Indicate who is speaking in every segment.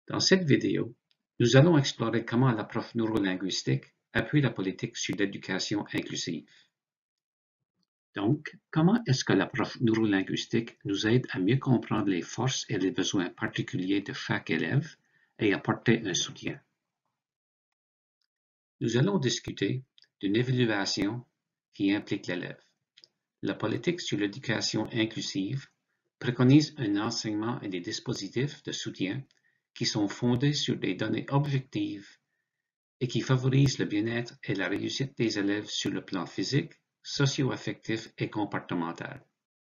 Speaker 1: Dans cette vidéo, nous allons explorer comment l'approche neurolinguistique appuie la politique sur l'éducation inclusive. Donc, comment est-ce que l'approche neurolinguistique nous aide à mieux comprendre les forces et les besoins particuliers de chaque élève et apporter un soutien? Nous allons discuter d'une évaluation qui implique l'élève. La politique sur l'éducation inclusive préconise un enseignement et des dispositifs de soutien qui sont fondés sur des données objectives et qui favorisent le bien-être et la réussite des élèves sur le plan physique, socio-affectif et comportemental.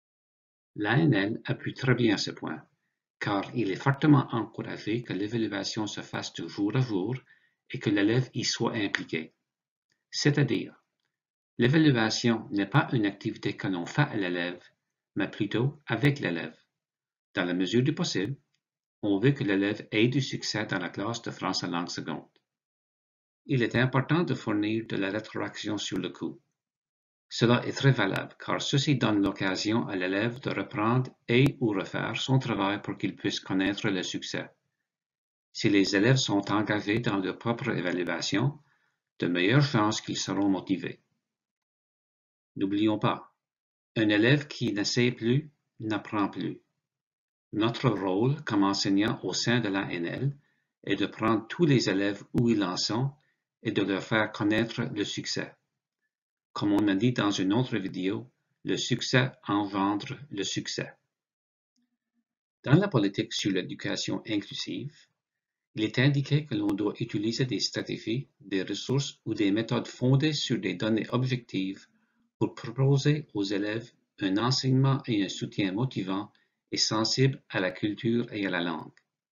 Speaker 1: L'ANL appuie très bien ce point, car il est fortement encouragé que l'évaluation se fasse de jour à jour et que l'élève y soit impliqué. C'est-à-dire, l'évaluation n'est pas une activité que l'on fait à l'élève, mais plutôt avec l'élève. Dans la mesure du possible, on veut que l'élève ait du succès dans la classe de français langue seconde. Il est important de fournir de la rétroaction sur le coup. Cela est très valable car ceci donne l'occasion à l'élève de reprendre et ou refaire son travail pour qu'il puisse connaître le succès. Si les élèves sont engagés dans leur propre évaluation, de meilleures chances qu'ils seront motivés. N'oublions pas, un élève qui n'essaie plus n'apprend plus. Notre rôle comme enseignant au sein de l'ANL est de prendre tous les élèves où ils en sont et de leur faire connaître le succès. Comme on a dit dans une autre vidéo, le succès engendre le succès. Dans la politique sur l'éducation inclusive, il est indiqué que l'on doit utiliser des stratégies, des ressources ou des méthodes fondées sur des données objectives pour proposer aux élèves un enseignement et un soutien motivant et sensible à la culture et à la langue.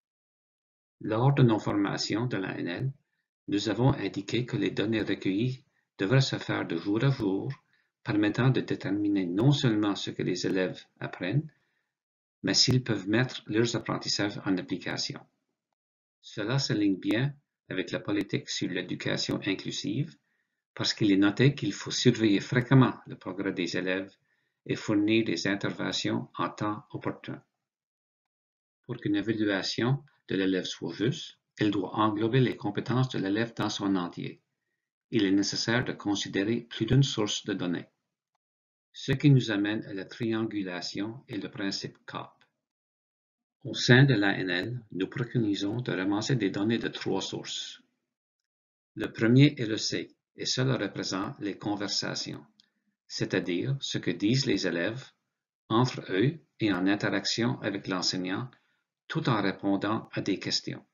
Speaker 1: Lors de nos formations de l'ANL, nous avons indiqué que les données recueillies devraient se faire de jour à jour, permettant de déterminer non seulement ce que les élèves apprennent, mais s'ils peuvent mettre leurs apprentissages en application. Cela s'aligne bien avec la politique sur l'éducation inclusive, parce qu'il est noté qu'il faut surveiller fréquemment le progrès des élèves et fournir des interventions en temps opportun. Pour qu'une évaluation de l'élève soit juste, elle doit englober les compétences de l'élève dans son entier. Il est nécessaire de considérer plus d'une source de données. Ce qui nous amène à la triangulation et le principe CAP. Au sein de l'ANL, nous préconisons de ramasser des données de 3 sources. Le premier est le C, et cela représente les conversations, c'est-à-dire ce que disent les élèves entre eux et en interaction avec l'enseignant, tout en répondant à des questions.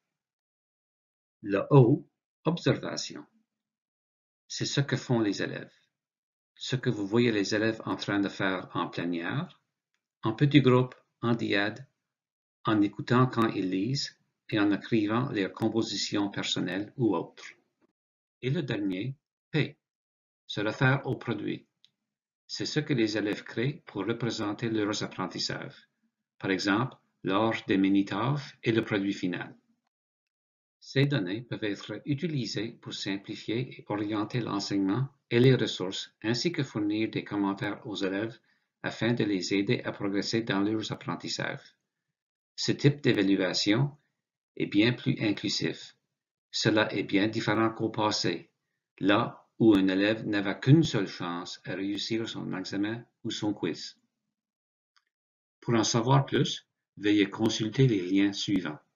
Speaker 1: Le O, observation. C'est ce que font les élèves. Ce que vous voyez les élèves en train de faire en plénière, en petits groupes, en diade, en écoutant quand ils lisent et en écrivant leurs compositions personnelles ou autres. Et le dernier, P, se réfère au produit. C'est ce que les élèves créent pour représenter leurs apprentissages, par exemple lors des mini-tâches et le produit final. Ces données peuvent être utilisées pour simplifier et orienter l'enseignement et les ressources, ainsi que fournir des commentaires aux élèves afin de les aider à progresser dans leurs apprentissages. Ce type d'évaluation est bien plus inclusif. Cela est bien différent qu'au passé, là où un élève n'avait qu'une seule chance à réussir son examen ou son quiz. Pour en savoir plus, veuillez consulter les liens suivants.